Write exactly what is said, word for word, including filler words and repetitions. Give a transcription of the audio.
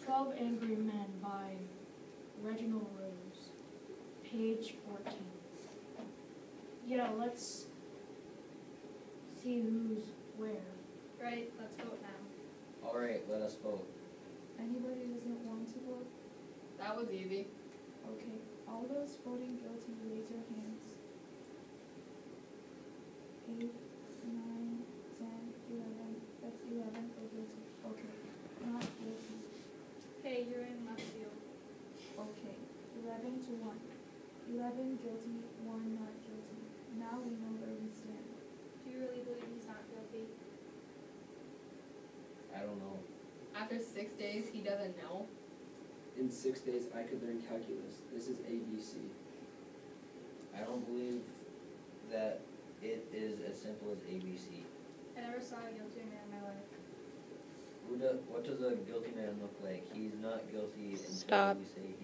Twelve Angry Men by Reginald Rose, page fourteen. Yeah, let's see who's where. Right, let's vote now. Alright, let us vote. Anybody who doesn't want to vote? That was easy. Okay, all those voting guilty, raise your hands. Eight, nine, ten, eleven, that's eleven for guilty. Okay, not guilty. Hey, you're in left field. Okay, eleven to one. Eleven guilty, one not guilty. Now we know where we stand. Do you really believe he's not guilty? I don't know. After six days, he doesn't know? In six days, I could learn calculus. This is A B C. I don't believe that it is as simple as A B C. I never saw a guilty man in my life. Who does, what does a guilty man look like? He's not guilty until Stop. we say